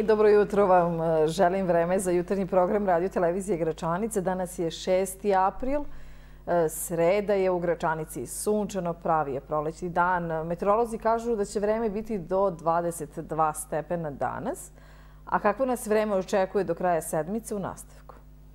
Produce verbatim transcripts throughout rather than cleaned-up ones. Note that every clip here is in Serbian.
dobro jutro vam želim. Vreme za jutarnji program Radio televizije Gračanice. Danas je šesti april. Sreda je u Gračanici sunčano, pravi je prolećni dan. Meteorolozi kažu da će vreme biti do dvadeset dva stepena danas. A kako nas vreme očekuje do kraja sedmice u nastavku?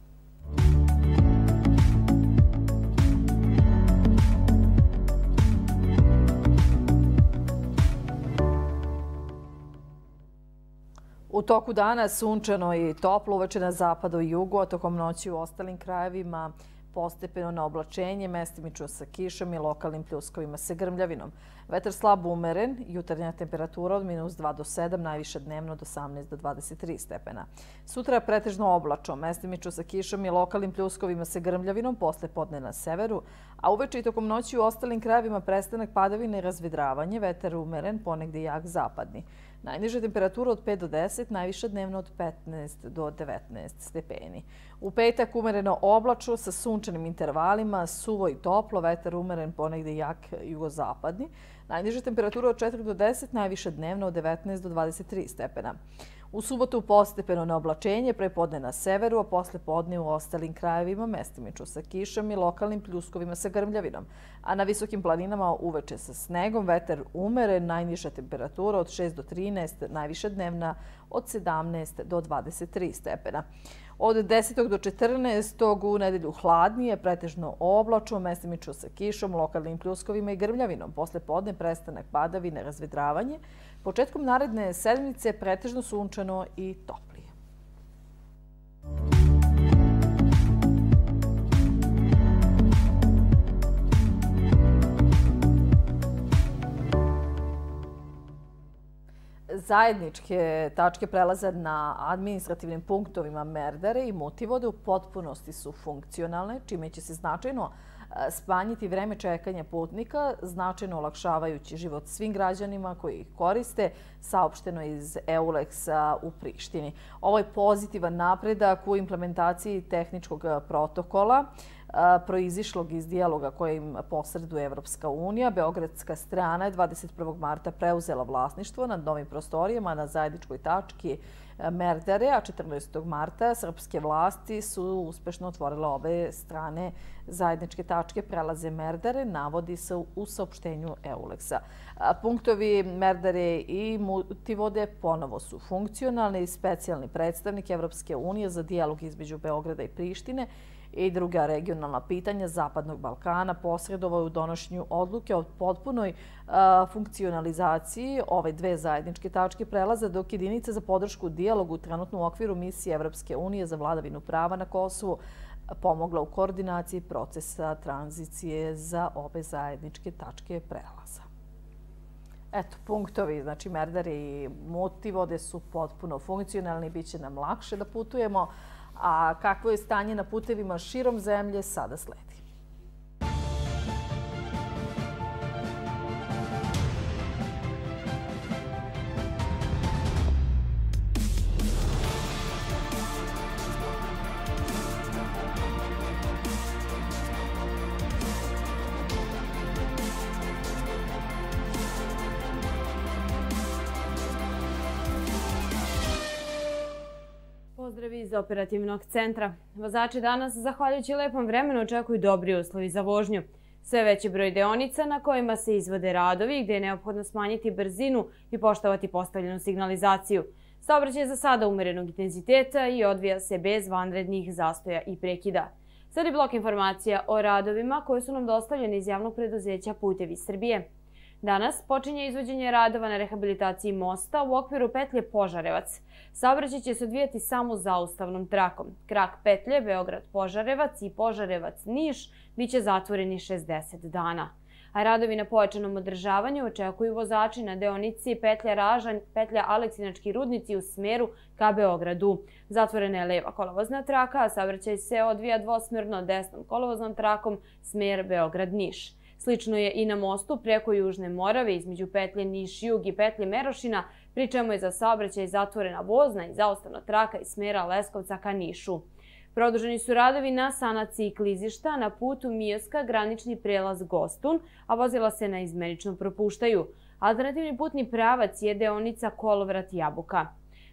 U toku dana sunčano i toplo, uveče na zapadu i jugu, a tokom noći u ostalim krajevima postepeno na oblačenje, mestimično sa kišom i lokalnim pljuskovima sa grmljavinom. Vetar slab umeren, jutarnja temperatura od minus dva do sedam, najviše dnevno od osamnaest do dvadeset tri stepena. Sutra je pretežno oblačno, mestimično sa kišom i lokalnim pljuskovima sa grmljavinom, posle podne na severu, a uveče i tokom noći u ostalim krajevima prestanak padavine i razvedravanje, vetar umeren, ponegde jak zapadni. Najniža temperatura od pet do deset, najviša dnevno od petnaest do devetnaest stepeni. U petak umereno oblačno sa sunčanim intervalima, suvo i toplo, vetar umeren, ponegde jak jugozapadni. Najniža temperatura od četiri do deset, najviša dnevno od devetnaest do dvadeset tri stepena. U subotu postepeno na oblačenje, pre podne na severu, a posle podne u ostalim krajevima mestimično sa kišom i lokalnim pljuskovima sa grmljavinom. A na visokim planinama uveče sa snegom, vetar umeren, najniža temperatura od šest do trinaest, najviša dnevna od sedamnaest do dvadeset tri stepena. Od desetog do četrnaestog u nedelju hladnije, pretežno oblačno, mestimično sa kišom, lokalnim pljuskovima i grmljavinom. Posle podne prestanak padavine, razvedravanje. Početkom naredne sedmice pretežno sunčano i toplije. Zajedničke tačke prelaza na administrativnim punktovima Merdare i Mutivode u potpunosti su funkcionalne, čime će se značajno smanjiti vreme čekanja putnika, značajno olakšavajući život svim građanima koji ih koriste, saopšteno iz Euleksa u Prištini. Ovo je pozitivan napredak u implementaciji tehničkog protokola proizišlog iz dijaloga kojim posreduje Evropska unija. Beogradska strana je dvadeset prvog marta preuzela vlasništvo nad novim prostorijama na zajedničkoj tački Merdare, a četrnaestog marta srpske vlasti su uspešno otvorile obe strane zajedničke tačke prelaze Merdare, navodi se u saopštenju Euleksa. Punktovi Merdare i Mutivode ponovo su funkcionalni i specijalni predstavnik Evropske unije za dijalog između Beograda i Prištine i druga regionalna pitanja Zapadnog Balkana posredovao je u donošenju odluke o potpunoj funkcionalizaciji ove dve zajedničke tačke prelaza, dok jedinica za podršku dijalogu trenutno u okviru misije Evropske unije za vladavinu prava na Kosovu pomogla u koordinaciji procesa tranzicije za obe zajedničke tačke prelaza. Eto, punktovi, znači Merdare i Mutivode su potpuno funkcionalni, bit će nam lakše da putujemo. A kakvo je stanje na putevima širom zemlje, sada sledi. Pozdrav iz operativnog centra. Vozači danas, zahvaljujući lepom vremenu, očekuju dobri uslovi za vožnju. Sve veći broj deonica na kojima se izvode radovi, gdje je neophodno smanjiti brzinu i poštovati postavljenu signalizaciju. Saobraćaj je za sada umerenog intenziteta i odvija se bez vanrednih zastoja i prekida. Sledi blok informacija o radovima koje su nam dostavljene iz javnog preduzeća Putevi Srbije. Danas počinje izvođenje radova na rehabilitaciji mosta u okviru petlje Požarevac. Saobraćaj će se odvijati samo zaustavnom trakom. Krak petlje Beograd-Požarevac i Požarevac-Niš biće zatvoreni šezdeset dana. A radovi na pojačanom održavanju očekuju vozači na deonici petlja Ražanj, petlja Aleksinački rudnici u smeru ka Beogradu. Zatvorena je leva kolovozna traka, a saobraćaj se odvija dvosmerno desnom kolovoznom trakom smer Beograd-Niš. Slično je i na mostu preko Južne Morave između petlje Niš-Jug i petlje Merošina, pri čemu je za saobraćaj zatvorena vozna i zaustavna traka iz smera Leskovca ka Nišu. Produženi su radovi na sanaciji klizišta na putu Mioska granični prelaz Gostun, a vozila se naizmenično propuštaju. Alternativni putni pravac je deonica Kolvrat-Jabuka.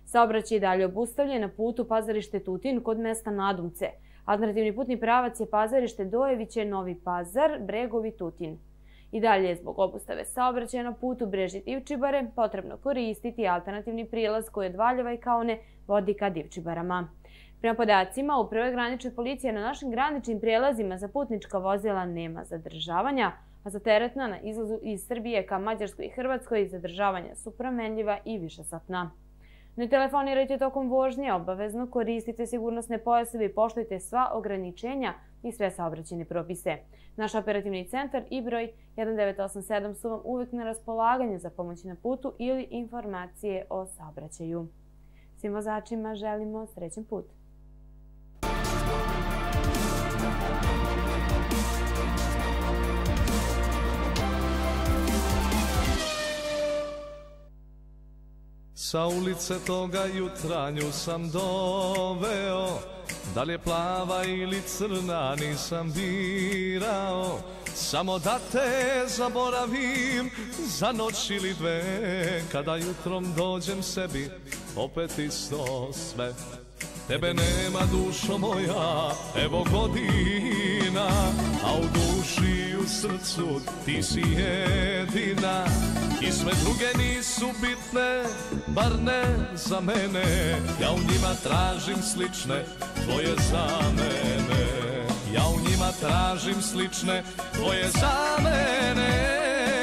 Saobraćaj je dalje obustavljen na putu Pazarište Tutin kod mesta Nadumce. Alternativni putni pravac je Pazarište Dojeviće, Novi Pazar, Bregovi, Tutin. I dalje je zbog obustave saobraćaja na putu Brežit-Divčibare potrebno koristiti alternativni prilaz koji od Valjeva i Kaune vodi ka Divčibarama. Prema podacima Uprave granične policije na našim graničnim prijelazima za putnička vozila nema zadržavanja, a za teretna na izlazu iz Srbije ka Mađarskoj i Hrvatskoj zadržavanja su promenljiva i višesatna. Ne telefonirajte tokom vožnje, obavezno koristite sigurnosne pojaseve i poštujte sva ograničenja i sve saobraćajne propise. Naš operativni centar i broj jedan devet osam sedam su vam uvijek na raspolaganju za pomoć na putu ili informacije o saobraćaju. Svim vozačima želimo srećan put. Sa ulice toga jutra nju sam doveo, da li je plava ili crna nisam birao, samo da te zaboravim za noć ili dve, kada jutrom dođem sebi opet isto sve. Tebe nema, dušo moja, evo godina, a u duši i u srcu ti si jedina. I sve druge nisu bitne, bar ne za mene, ja u njima tražim slične tvoje za mene. Ja u njima tražim slične tvoje za mene.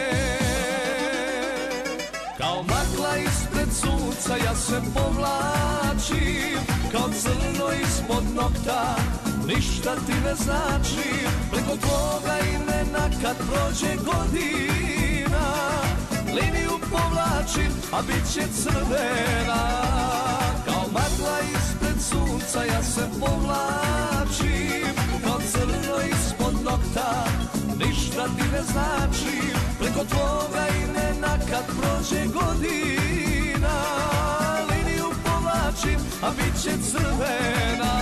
Kao magla ispred sunca ja se povlačim, kao crno ispod nokta, ništa ti ne znači. Preko tvoga imena kad prođe godina, liniju povlačim, a bit će crvena. Kao magla ispred sunca ja se povlačim, kao crno ispod nokta, ništa ti ne znači. Preko tvoga imena kad prođe godina, liniju povlačim, a bit će crvena.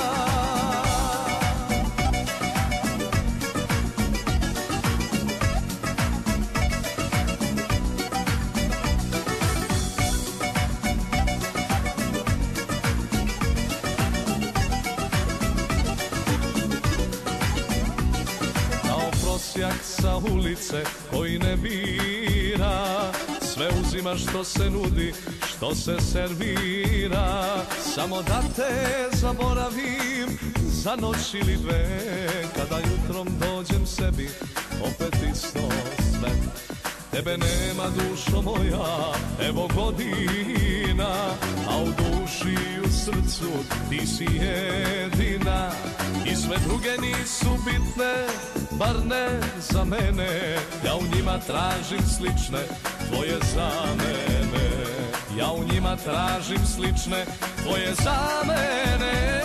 Prosjak sa ulice koji ne bira, sve uzima što se nudi, što se servira, samo da te zaboravim za noć ili dve, kada jutrom dođem sebi opet isto sve. Tebe nema, dušo moja, evo godina, a u duši i u srcu ti si jedina. I sve druge nisu bitne, bar ne za mene, ja u njima tražim slične tvoje za mene. Ja u njima tražim slične tvoje za mene.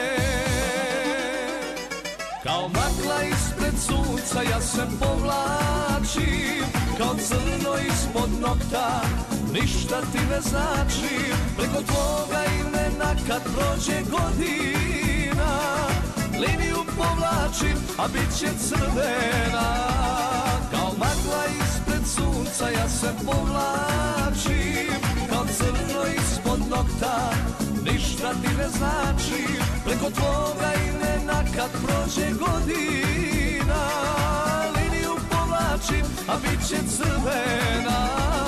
Kao magla ispred sunca ja se povlačim, kao crno ispod nokta, ništa ti ne znači. Preko tvoga imena kad prođe godina, liniju povlačim, a bit će crvena. Kao magla ispred sunca ja se povlačim, kao crno ispod nokta, ništa ti ne znači. Preko tvoga imena kad prođe godina, liniju povlačim, a bit će crvena.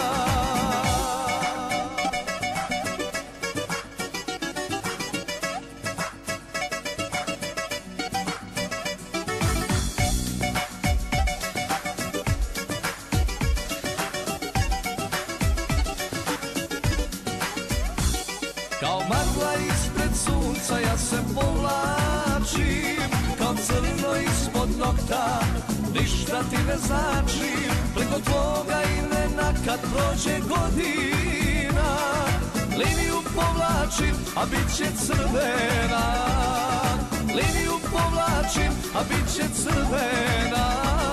Kao magla ispred sunca ja se povlačim, kao crno ispod nokta, ništa ti ne znači. Preko tvoga imena kad prođe godina, liniju povlačim, a bit će crvena. Liniju povlačim, a bit će crvena.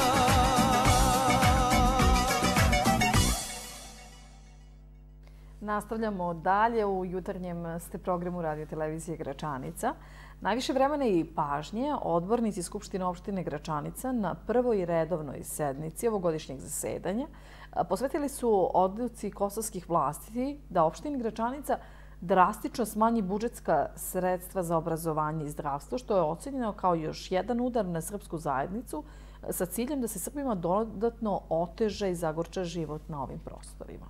Nastavljamo dalje u jutarnjem ste programu Radio televizije Gračanica. Najviše vremena i pažnje odbornici Skupštine opštine Gračanica na prvoj redovnoj sednici ovogodišnjeg zasedanja posvetili su odluci kosovskih vlasti da opštini Gračanica drastično smanji budžetska sredstva za obrazovanje i zdravstvo, što je ocenjeno kao još jedan udar na srpsku zajednicu sa ciljem da se Srbima dodatno oteža i zagorča život na ovim prostorima.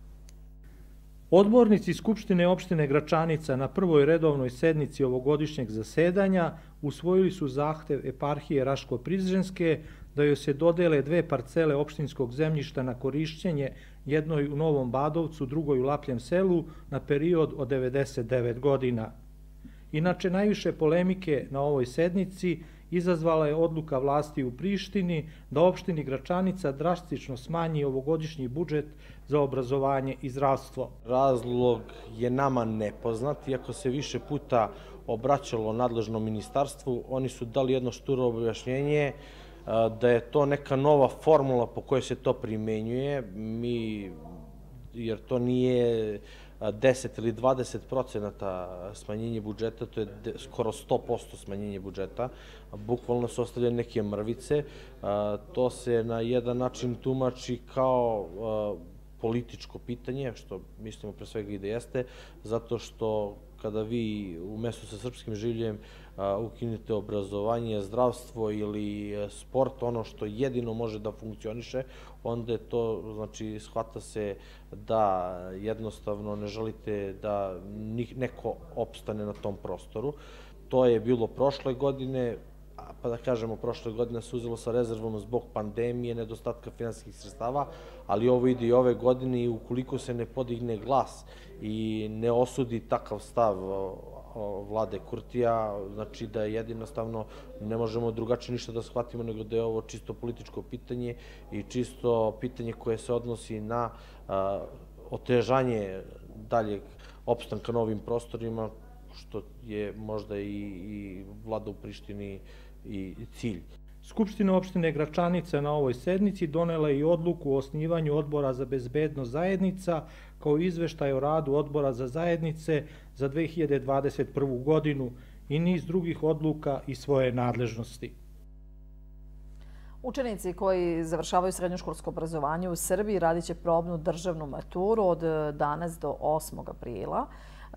Odbornici Skupštine opštine Gračanica na prvoj redovnoj sednici ovogodišnjeg zasedanja usvojili su zahtev eparhije Raško-Prizrenske da joj se dodele dve parcele opštinskog zemljišta na korišćenje, jednoj u Novom Badovcu, drugoj u Lapljem selu, na period od devedeset devet godina. Inače, najviše polemike na ovoj sednici izazvala je odluka vlasti u Prištini da opštini Gračanica drastično smanji ovogodišnji budžet za obrazovanje i zdravstvo. Razlog je nama nepoznat, iako se više puta obraćalo nadležnom ministarstvu, oni su dali jedno šturo objašnjenje da je to neka nova formula po kojoj se to primenjuje, mi, jer to nije deset ili dvadeset procenata smanjenje budžeta, to je skoro sto posto smanjenje budžeta, bukvalno se ostavljaju neke mrvice. To se na jedan način tumači kao političko pitanje, što mislimo pre svega i da jeste, zato što kada vi u mestu sa srpskim življem ukinete obrazovanje, zdravstvo ili sport, ono što jedino može da funkcioniše, onda je to, znači, shvata se da jednostavno ne želite da neko opstane na tom prostoru. To je bilo prošle godine, pa da kažemo, prošle godine se uzelo sa rezervom zbog pandemije, nedostatka finansijskih sredstava, ali ovo ide i ove godine i ukoliko se ne podigne glas i ne osudi takav stav vlade Kurtija, znači da jednostavno ne možemo drugačije ništa da shvatimo nego da je ovo čisto političko pitanje i čisto pitanje koje se odnosi na otežanje daljeg opstanka na ovim prostorima, što je možda i vlada u Prištini i cilj. Skupština opštine Gračanica na ovoj sednici donela je i odluku o osnivanju Odbora za bezbednost zajednica kao izveštaj o radu Odbora za zajednice za dve hiljade dvadeset prvu godinu i niz drugih odluka i svoje nadležnosti. Učenici koji završavaju srednjoškolsko obrazovanje u Srbiji radit će probnu državnu maturu od danas do osmog aprila.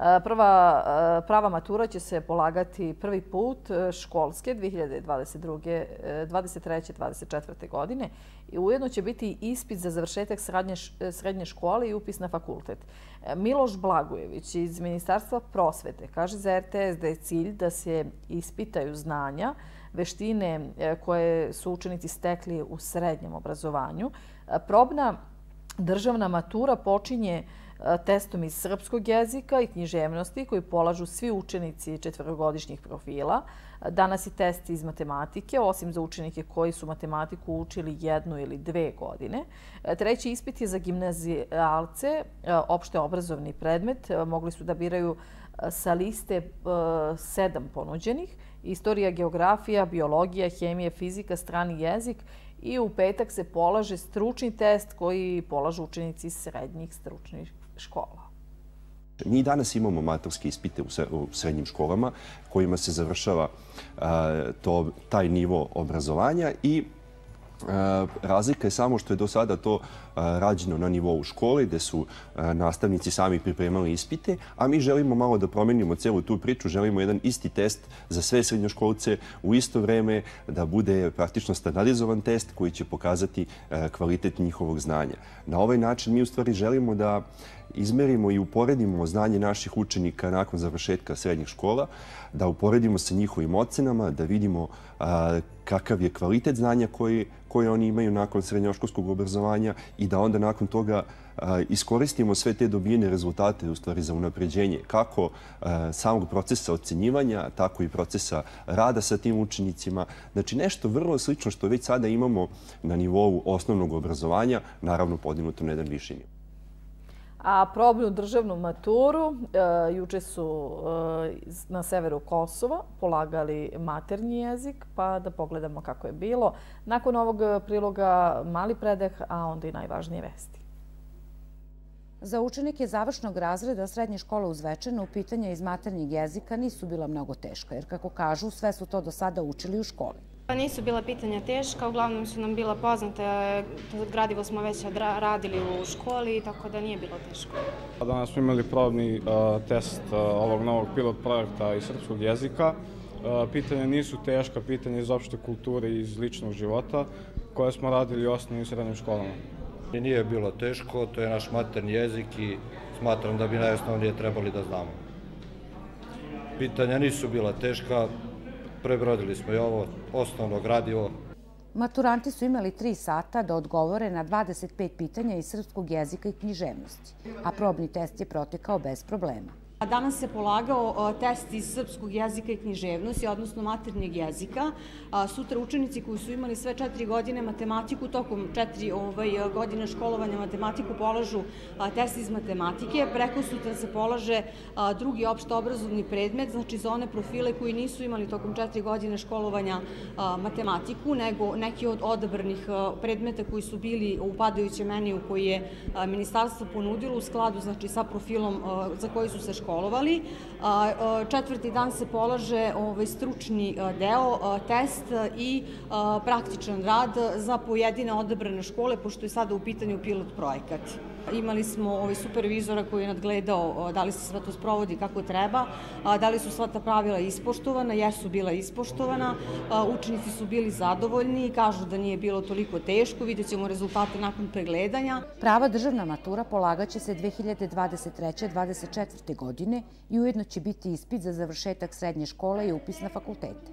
Prva, prava matura će se polagati prvi put školske dve hiljade dvadeset druge, dvadeset treće dvadeset četvrte godine i ujedno će biti ispit za završetak srednje, srednje škole i upis na fakultet. Miloš Blagojević iz Ministarstva prosvete kaže za er te es da je cilj da se ispitaju znanja, veštine koje su učenici stekli u srednjem obrazovanju. Probna državna matura počinje testom iz srpskog jezika i književnosti koji polažu svi učenici četvrogodišnjih profila. Danas je test iz matematike, osim za učenike koji su matematiku učili jednu ili dve godine. Treći ispit je za gimnazijalce, opšte obrazovni predmet. Mogli su da biraju sa liste sedam ponuđenih. Istorija, geografija, biologija, hemija, fizika, strani jezik i u petak se polaže stručni test koji polažu učenici srednjih stručnih škola. Mi danas imamo maturske ispite u srednjim školama kojima se završava to, taj nivo obrazovanja i razlika je samo što je do sada to rađeno na nivou škole gde su nastavnici sami pripremali ispite, a mi želimo malo da promenimo celu tu priču, želimo jedan isti test za sve srednjoškolce u isto vreme, da bude praktično standardizovan test koji će pokazati kvalitet njihovog znanja. Na ovaj način mi u stvari želimo da izmerimo i uporedimo znanje naših učenika nakon završetka srednjih škola, da uporedimo sa njihovim ocenama, da vidimo kakav je kvalitet znanja koje oni imaju nakon srednjoškolskog obrazovanja i da onda nakon toga iskoristimo sve te dobijene rezultate u stvari za unapređenje kako samog procesa ocenjivanja, tako i procesa rada sa tim učenicima. Znači nešto vrlo slično što već sada imamo na nivou osnovnog obrazovanja, naravno podignuto na jedan viši nivo. A probnu državnu maturu juče su na severu Kosova polagali maternji jezik, pa da pogledamo kako je bilo. Nakon ovog priloga mali predah, a onda i najvažnije vesti. Za učenike završnog razreda srednje škole u Zvečanu pitanja iz maternjeg jezika nisu bila mnogo teška, jer kako kažu, sve su to do sada učili u školi. Nisu bila pitanja teška, uglavnom su nam bila poznata, gradivo smo već radili u školi, tako da nije bilo teško. Danas smo imali probni test ovog novog pilot projekta iz srpskog jezika. Pitanja nisu teška, pitanja iz opšte kulture i iz ličnog života, koje smo radili u osnovnim i srednjim školama. Nije bilo teško, to je naš maternji jezik i smatram da bi najosnovnije trebali da znamo. Pitanja nisu bila teška, prebrodili smo i ovo osnovno gradivo. Maturanti su imali tri sata da odgovore na dvadeset pet pitanja iz srpskog jezika i književnosti, a probni test je protekao bez problema. Danas se polagao test iz srpskog jezika i književnosti, odnosno maternjeg jezika. Sutra učenici koji su imali sve četiri godine matematiku, tokom četiri godine školovanja matematiku polažu test iz matematike. Preko sutra se polaže drugi opštoobrazovni predmet, znači za one profile koji nisu imali tokom četiri godine školovanja matematiku, nego neki od odabranih predmeta koji su bili u padajućem meniju koji je ministarstvo ponudilo u skladu sa profilom za koji su se školovali. Četvrti dan se polaže stručni deo, test i praktičan rad za pojedine odabrane škole, pošto je sada u pitanju pilot projekat. Imali smo supervizora koji je nadgledao da li se sve to sprovodi kako treba, da li su sva ta pravila ispoštovana, jesu bila ispoštovana, učenici su bili zadovoljni i kažu da nije bilo toliko teško, vidjet ćemo rezultate nakon pregledanja. Prava državna matura polagaće se dve hiljade dvadeset treće do dvadeset četvrte godine i ujedno će biti ispit za završetak srednje škole i upis na fakultete.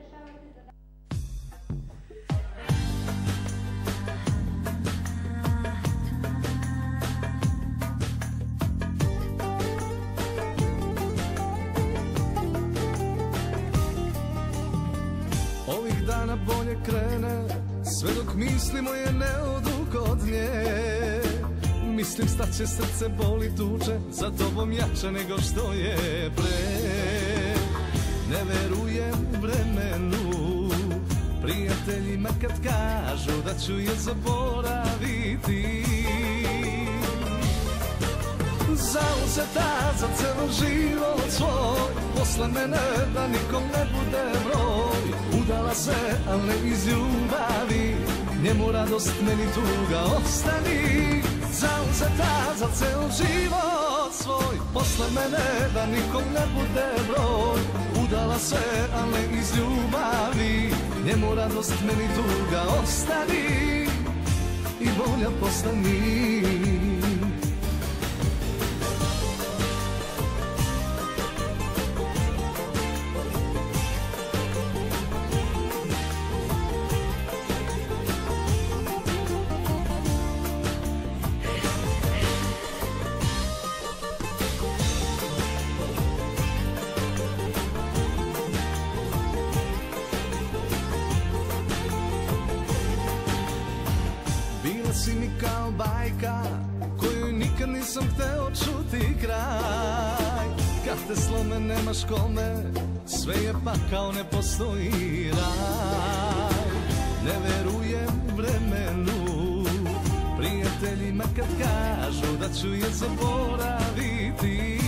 Ovih dana bolje krene, sve dok misli moje ne odu kod nje. Mislim staće srce boli tuče, za tobom jače nego što je pre. Ne verujem vremenu, prijateljima kad kažu da ću je zaboraviti. Zauzeta za celo život svoj, posle mene da nikom ne bude broj. Udala se, al ne iz ljubavi, njemu radost, meni tuga ostani. Zauzeta za celo život svoj, posle mene da nikom ne bude broj. Udala se, al ne iz ljubavi, njemu radost, meni tuga ostani. I bolja postani. Si mi kao bajka koju nikad nisam hteo čuti kraj. Kad te slome nemaš kome, sve je pakao, ne postoji raj. Ne verujem vremenu, prijateljima kad kažu da ću je zaboraviti.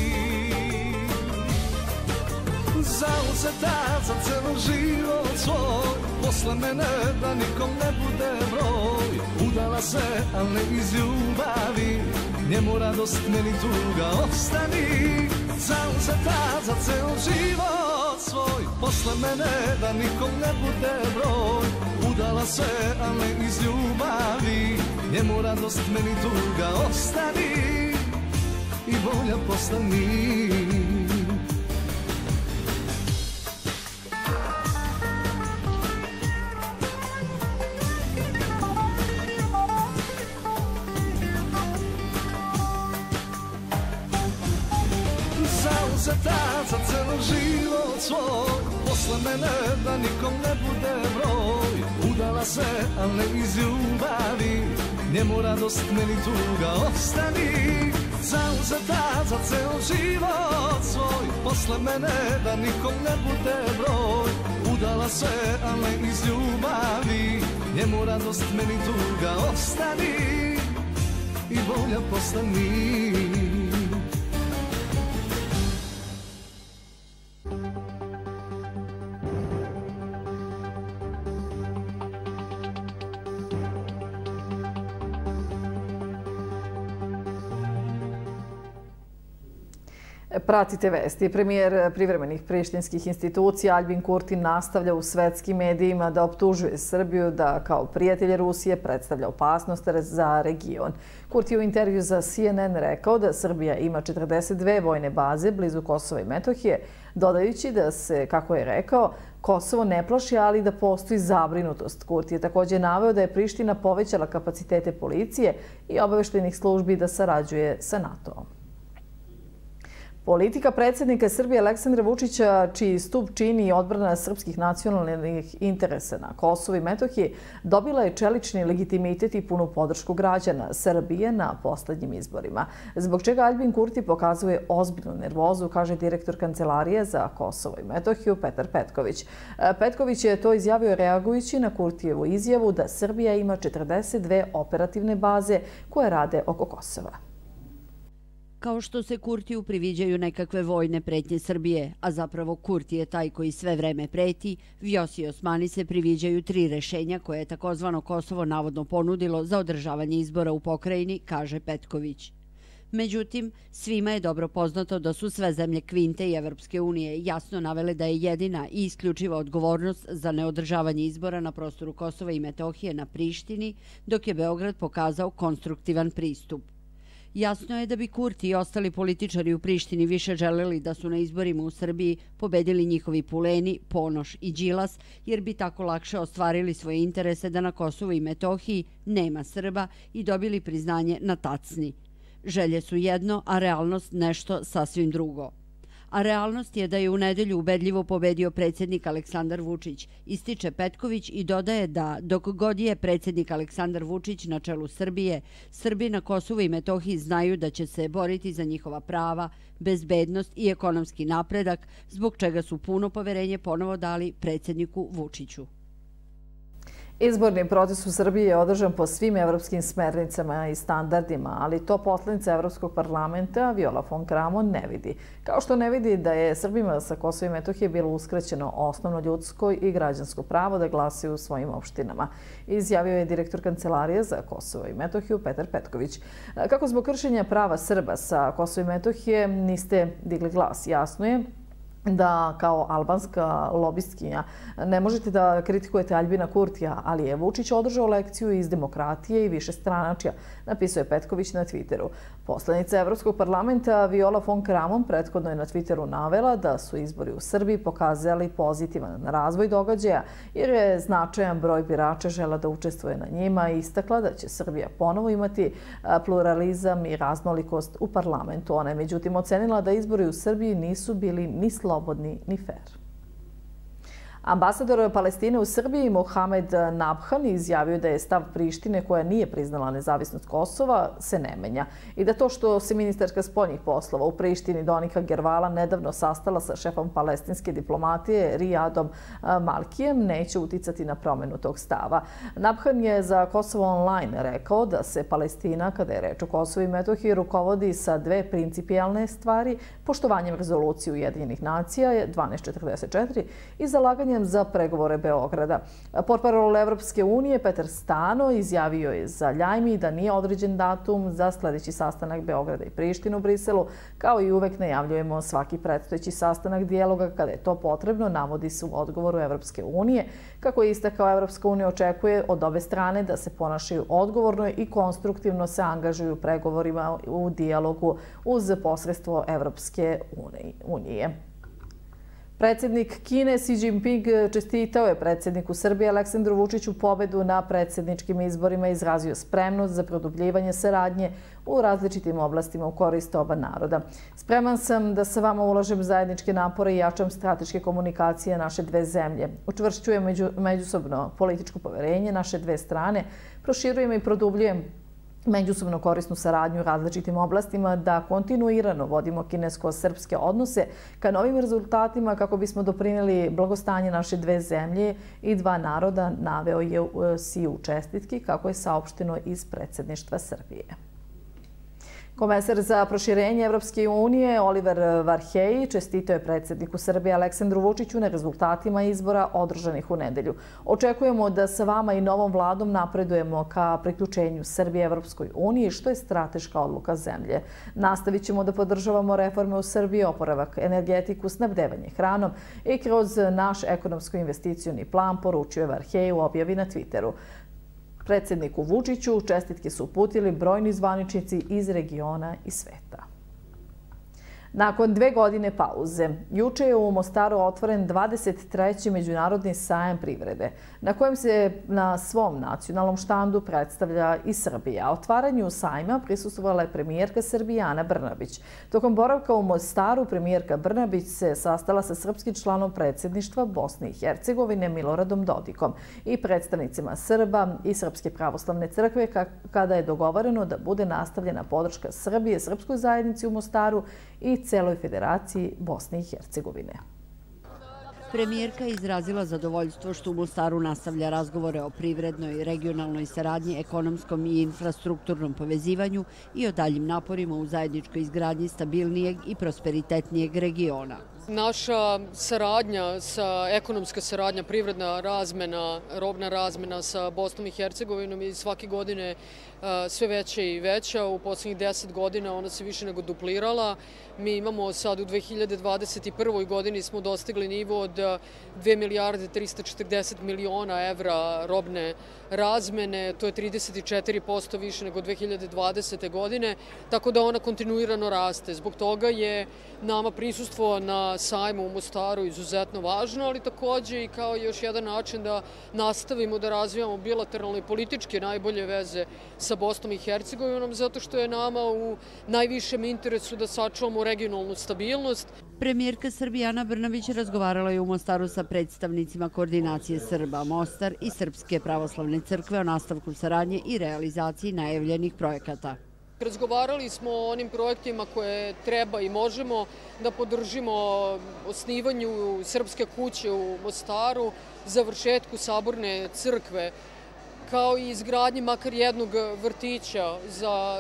Zauzeta za celo život svoj, posle mene da nikom ne bude broj. Udala se, al ne iz ljubavi, njemu radost, meni tuga ostani. Zauzeta za celo život svoj, posle mene da nikom ne bude broj. Udala se, al ne iz ljubavi, njemu radost, meni tuga ostani. I bolja postani. Zauzeta za celo život svoj, posle mene da nikom ne bude broj. Udala se, al ne iz ljubavi, njemu radost, meni tuga ostani. Zauzeta za celo život svoj, posle mene da nikom ne bude broj. Udala se, al ne iz ljubavi, njemu radost, meni tuga ostani. I bolja postani. Pratite vesti. Premijer privremenih prištinskih institucija Aljbin Kurti nastavlja u svetskim medijima da optužuje Srbiju da kao prijatelj Rusije predstavlja opasnost za region. Kurti je u intervju za C N N rekao da Srbija ima četrdeset dve vojne baze blizu Kosova i Metohije, dodajući da se, kako je rekao, Kosovo ne plaši, ali da postoji zabrinutost. Kurti je također naveo da je Priština povećala kapacitete policije i obaveštajnih službi da sarađuje sa NATO-om. Politika predsjednika Srbije Aleksandra Vučića, čiji stup čini odbrana srpskih nacionalnih interesa na Kosovu i Metohiji, dobila je čelični legitimitet i punu podršku građana Srbije na poslednjim izborima. Zbog čega Aljbin Kurti pokazuje ozbiljnu nervozu, kaže direktor Kancelarije za Kosovo i Metohiju Petar Petković. Petković je to izjavio reagujući na Kurtijevu izjavu da Srbija ima četrdeset dve operativne baze koje rade oko Kosova. Kao što se Kurtiju priviđaju nekakve vojne pretnje Srbije, a zapravo Kurti je taj koji sve vreme preti, Vjosi Osmani se priviđaju tri rešenja koje je takozvano Kosovo navodno ponudilo za održavanje izbora u pokrajini, kaže Petković. Međutim, svima je dobro poznato da su sve zemlje Kvinte i Evropske unije jasno navele da je jedina i isključiva odgovornost za neodržavanje izbora na prostoru Kosova i Metohije na Prištini, dok je Beograd pokazao konstruktivan pristup. Jasno je da bi Kurti i ostali političari u Prištini više želeli da su na izborima u Srbiji pobedili njihovi Puleni, Ponoš i Đilas, jer bi tako lakše ostvarili svoje interese da na Kosovu i Metohiji nema Srba i dobili priznanje na tacni. Želje su jedno, a realnost nešto sasvim drugo. A realnost je da je u nedelju ubedljivo pobedio predsjednik Aleksandar Vučić, ističe Petković i dodaje da dok god je predsjednik Aleksandar Vučić na čelu Srbije, Srbi na Kosovu i Metohiji znaju da će se boriti za njihova prava, bezbednost i ekonomski napredak, zbog čega su puno poverenje ponovo dali predsjedniku Vučiću. Izborni proces u Srbiji je održan po svim evropskim smernicama i standardima, ali to poslanica Evropskog parlamenta Viola von Kramon ne vidi. Kao što ne vidi da je Srbima sa Kosova i Metohije bilo uskraćeno osnovno ljudsko i građansko pravo da glasaju u svojim opštinama, izjavio je direktor Kancelarije za Kosovo i Metohiju Petar Petković. Kako zbog kršenja prava Srba sa Kosova i Metohije niste digli glas, jasno je da kao albanska lobistkinja ne možete da kritikujete Aljbina Kurtija, ali je Vučić održao lekciju iz demokratije i više stranačja, napisao je Petković na Twitteru. Poslanica Evropskog parlamenta Viola von Kramon prethodno je na Twitteru navela da su izbori u Srbiji pokazali pozitivan razvoj događaja, jer je značajan broj birača žela da učestvuje na njima i istakla da će Srbija ponovo imati pluralizam i raznolikost u parlamentu. Ona je međutim ocenila da izbori u Srbiji nisu bili ni slobodni ni fer. Ambasador Palestine u Srbiji Mohamed Nabhan izjavio da je stav Prištine, koja nije priznala nezavisnost Kosova, se ne menja i da to što se ministarka spoljnih poslova u Prištini Donika Gervala nedavno sastala sa šefom palestinske diplomatije Rijadom Malkijem neće uticati na promjenu tog stava. Nabhan je za Kosovo Online rekao da se Palestina, kada je reč o Kosovu i Metohiji, rukovodi sa dve principijalne stvari, poštovanjem rezolucije Ujedinjenih nacija dvanaest četrdeset četiri i zalaganjem za pregovore Beograda. Portparol Evropske unije Petar Stano izjavio je za Ljajmi da nije određen datum za sljedeći sastanak Beograda i Prištine u Briselu, kao i uvek najavljujemo svaki predstojeći sastanak dijaloga kada je to potrebno, navodi se u odgovoru Evropske unije. Kako je istakao, Evropska unija očekuje od obe strane da se ponašaju odgovorno i konstruktivno se angažuju u pregovorima u dijalogu uz posredstvo Evropske unije. Predsjednik Kine Xi Jinping čestitao je predsjedniku Srbije Aleksandru Vučiću pobedu na predsjedničkim izborima i izrazio spremnost za produbljivanje saradnje u različitim oblastima u korist oba naroda. Spreman sam da sa vama ulažem zajedničke napore i jačam strateške komunikacije naše dve zemlje. Učvršćujem međusobno političko poverenje naše dve strane, proširujem i produbljujem međusobno korisnu saradnju u različitim oblastima, da kontinuirano vodimo kinesko-srpske odnose ka novim rezultatima kako bismo doprinijeli blagostanje naše dve zemlje i dva naroda, naveo je Xi u čestitki, kako je saopšteno iz predsjedništva Srbije. Komesar za proširenje Evropske unije Oliver Varhelyi čestitao je predsjedniku Srbije Aleksandru Vučiću na rezultatima izbora održanih u nedelju. Očekujemo da sa vama i novom vladom napredujemo ka priključenju Srbije Evropskoj uniji, što je strateška odluka zemlje. Nastavit ćemo da podržavamo reforme u Srbiji, oporavak, energetiku, snabdevanje hranom i kroz naš ekonomsko-investicioni plan, poručio je Varhelyi u objavi na Twitteru. Predsjedniku Vučiću čestitke su uputili brojni zvaničnici iz regiona i sveta. Nakon dve godine pauze, juče je u Mostaru otvoren dvadeset treći Međunarodni sajam privrede, na kojem se na svom nacionalnom štandu predstavlja i Srbija. Otvaranju sajma prisustvovala je premijerka Srbije Ana Brnabić. Tokom boravka u Mostaru, premijerka Brnabić se sastala sa srpskim članom predsjedništva Bosne i Hercegovine Miloradom Dodikom i predstavnicima Srba i Srpske pravoslavne crkve, kada je dogovoreno da bude nastavljena podrška Srbije srpskoj zajednici u Mostaru i celoj Federaciji Bosne i Hercegovine. Premijerka je izrazila zadovoljstvo što u Mostaru nastavlja razgovore o privrednoj, regionalnoj saradnji, ekonomskom i infrastrukturnom povezivanju i o daljim naporima u zajedničkoj izgradnji stabilnijeg i prosperitetnijeg regiona. Naša saradnja, ekonomska saradnja, privredna razmena, robna razmena sa Bosnom i Hercegovinom je svake godine sve veća i veća. U posljednjih deset godina ona se više nego duplirala. Mi imamo sad u dve hiljade dvadeset prvoj godini smo dostigli nivo od dve milijarde trista četrdeset miliona evra robne razmene. To je trideset četiri posto više nego dve hiljade dvadesete godine, tako da ona kontinuirano raste. Zbog toga je nama prisustvo na sajmu u Mostaru izuzetno važno, ali također i kao još jedan način da nastavimo da razvijamo bilateralne i političke najbolje veze sa Bosnom i Hercegovinom, zato što je nama u najvišem interesu da sačuvamo regionalnu stabilnost. Premijerka Srbije Ana Brnabić razgovarala je u Mostaru sa predstavnicima koordinacije Srba Mostar i Srpske pravoslavne crkve o nastavku saradnje i realizaciji najavljenih projekata. Razgovarali smo o onim projektima koje treba i možemo da podržimo, osnivanju Srpske kuće u Mostaru, završetku Saborne crkve, kao i izgradnji makar jednog vrtića za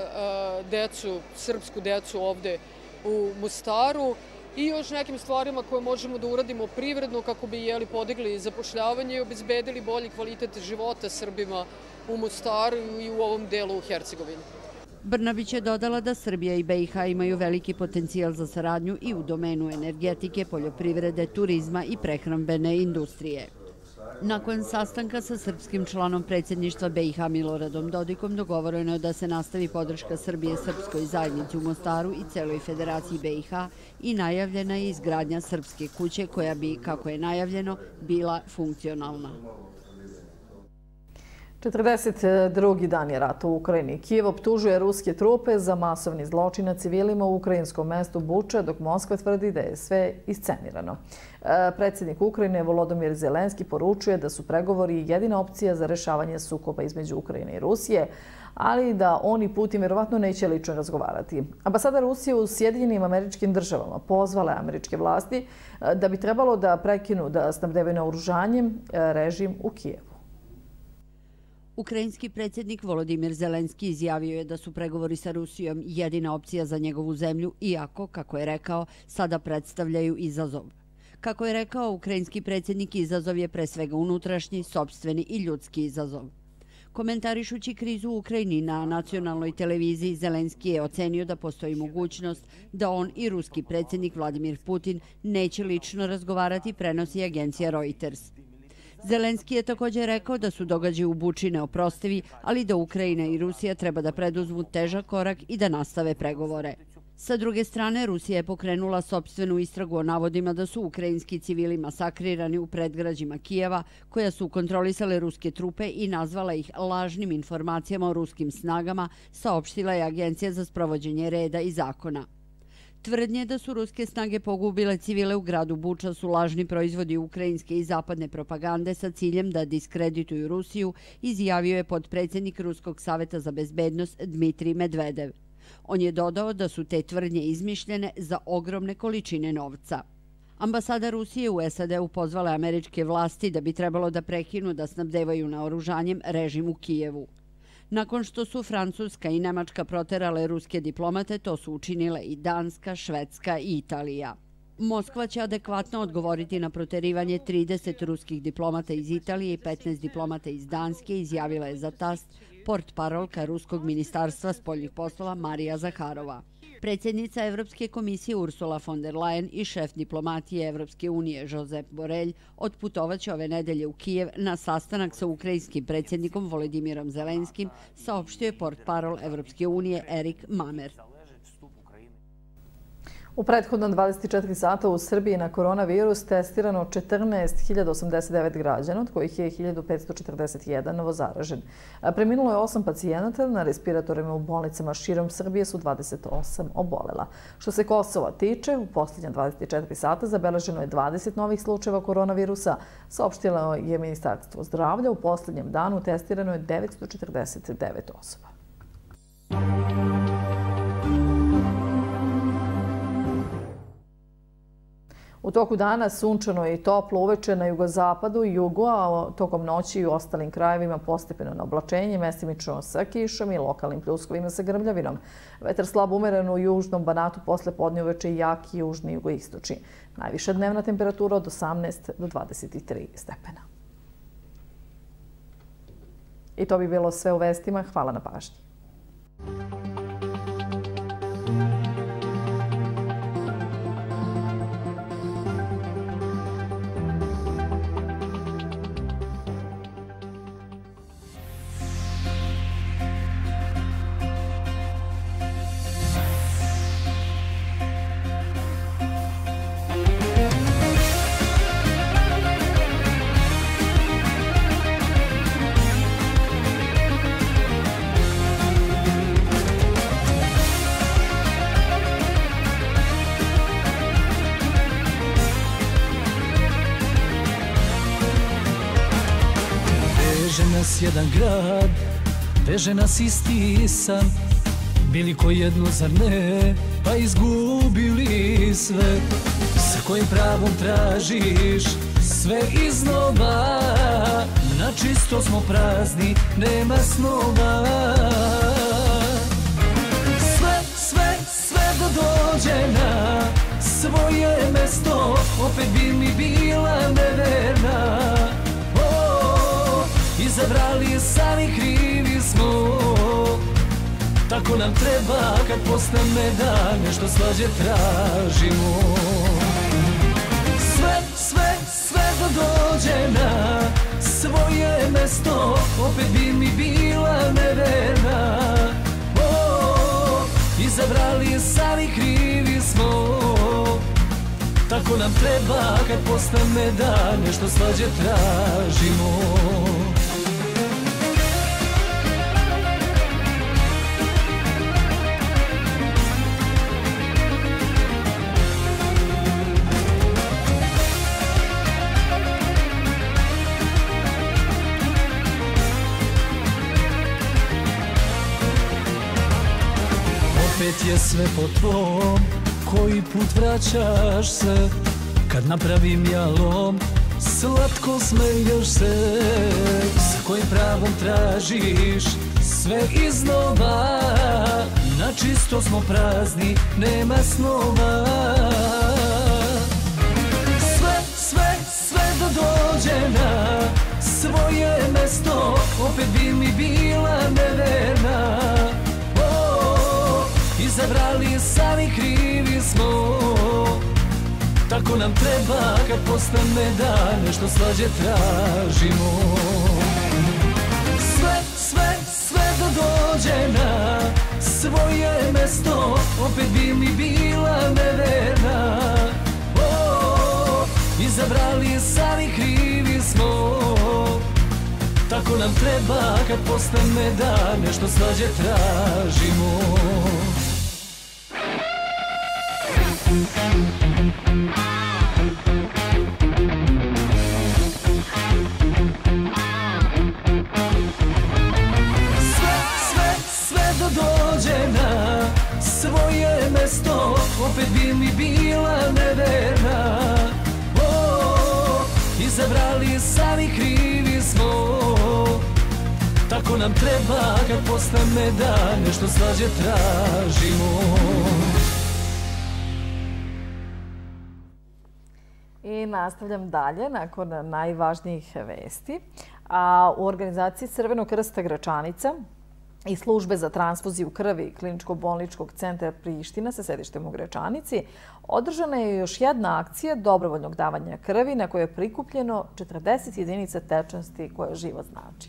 decu, srpsku decu ovde u Mostaru i još nekim stvarima koje možemo da uradimo privredno kako bi jeli podigli zapošljavanje i obezbedili bolji kvalitet života Srbima u Mostaru i u ovom delu Hercegovine. Brnabić je dodala da Srbija i B i H imaju veliki potencijal za saradnju i u domenu energetike, poljoprivrede, turizma i prehrambene industrije. Nakon sastanka sa srpskim članom predsjedništva B i H Miloradom Dodikom dogovoreno je da se nastavi podrška Srbije srpskoj zajednici u Mostaru i celoj Federaciji B i H i najavljena je izgradnja Srpske kuće koja bi, kako je najavljeno, bila funkcionalna. četrdeset drugi dan je rata u Ukrajini. Kijev optužuje ruske trupe za masovni zločin na civilima u ukrajinskom mestu Buča, dok Moskva tvrdi da je sve iscenirano. Predsjednik Ukrajine Volodymyr Zelenski poručuje da su pregovori jedina opcija za rešavanje sukoba između Ukrajine i Rusije, ali da oni Putin vjerovatno neće lično razgovarati. Ambasada Rusije u Sjedinjenim Američkim Državama pozvala američke vlasti da bi trebalo da prekinu da snabdevaju naoružanjem režim u Kijevu. Ukrajinski predsjednik Volodymyr Zelenski izjavio je da su pregovori sa Rusijom jedina opcija za njegovu zemlju, iako, kako je rekao, sada predstavljaju izazov. Kako je rekao, ukrajinski predsjednik, izazov je pre svega unutrašnji, sopstveni i ljudski izazov. Komentarišući krizu u Ukrajini na nacionalnoj televiziji, Zelenski je ocenio da postoji mogućnost da on i ruski predsjednik Vladimir Putin neće lično razgovarati, prenosi agencija Reuters. Zelenski je također rekao da su događaji u Buči neoprostivi, ali da Ukrajina i Rusija treba da preduzmu težak korak i da nastave pregovore. Sa druge strane, Rusija je pokrenula sopstvenu istragu o navodima da su ukrajinski civili masakrirani u predgrađima Kijeva, koja su kontrolisale ruske trupe i nazvala ih lažnim informacijama o ruskim snagama, saopštila je Agencija za sprovođenje reda i zakona. Tvrdnje da su ruske snage pogubile civile u gradu Buča su lažni proizvodi ukrajinske i zapadne propagande sa ciljem da diskredituju Rusiju, izjavio je podpredsjednik Ruskog saveta za bezbednost Dmitrij Medvedev. On je dodao da su te tvrdnje izmišljene za ogromne količine novca. Ambasada Rusije u S A D-u pozvala američke vlasti da bi trebalo da prekinu da snabdevaju naoružanjem režim u Kijevu. Nakon što su Francuska i Nemačka proterale ruske diplomate, to su učinile i Danska, Švedska i Italija. Moskva će adekvatno odgovoriti na proterivanje trideset ruskih diplomata iz Italije i petnaest diplomata iz Danske, izjavila je za TASS portparolka Ruskog ministarstva spoljnih poslova Marija Zaharova. Predsjednica Evropske komisije Ursula von der Leyen i šef diplomatije Evropske unije Josep Borrell otputovaće ove nedelje u Kijev na sastanak sa ukrajinskim predsjednikom Volodimirom Zelenskim, saopštio je portparol Evropske unije Erik Mamer. U prethodno dvadeset četiri sata u Srbiji na koronavirus testirano četrnaest hiljada osamdeset devet građana, od kojih je hiljadu petsto četrdeset jedan novozaražen. Preminulo je osam pacijenata, na respiratorima u bolnicama širom Srbije su dvadeset osam obolela. Što se Kosova tiče, u posljednja dvadeset četiri sata zabeleženo je dvadeset novih slučajeva koronavirusa, saopštilo je Ministarstvo zdravlja. U posljednjem danu testirano je devetsto četrdeset devet osoba. U toku dana sunčano i toplo, uveče na jugozapadu i jugu, a tokom noći i u ostalim krajevima postepeno na oblačenje, mestimično sa kišom i lokalnim pljuskovima sa grmljavinom. Vetar slab umeren u južnom Banatu, posle podne uveče i jaki južni jugoistočni. Najviša dnevna temperatura od osamnaest do dvadeset tri stepena. I to bi bilo sve u vestima. Hvala na pažnji. Jedan grad, veže nas isti san, bili ko jedno, zar ne, pa izgubili sve. Sa kojim pravom tražiš sve iznova, na čisto smo prazni, nema snova. Sve, sve, sve da dođe na svoje mesto, opet bi mi bila neverna. Izabrali sami, krivi smo, tako nam treba kad postane dan, nešto slađe tražimo. Sve, sve, sve da dođe na svoje mesto, opet bi mi bila neverna. Izabrali sami, krivi smo, tako nam treba kad postane dan, nešto slađe tražimo. Opet je sve po tvom, koji put vraćaš se, kad napravim jalom, slatko smeješ se. Sa kojim pravom tražiš sve iznova, na čisto smo prazni, nema snova. Sve, sve, sve da dođe na svoje mesto, opet bi mi bila neverna. Izabrali sami, krivi smo, tako nam treba kad postane dan, nešto slađe tražimo. Sve, sve, sve da dođe na svoje mesto, opet bi mi bila neverna. Izabrali sami, krivi smo, tako nam treba kad postane dan, nešto slađe tražimo. Sve, sve, sve da dođe na svoje mesto, opet bi mi bila neverna. Izabrali sami, krivi smo, tako tako nam treba kad postane da nešto slađe tražimo. I nastavljam dalje nakon najvažnijih vesti. A u organizaciji Crvenog krsta Gračanica i službe za transfuziju krvi Kliničko-bolničkog centra Priština sa sedištem u Gračanici održana je još jedna akcija dobrovoljnog davanja krvi na kojoj je prikupljeno četrdeset jedinica tečnosti koje život znači.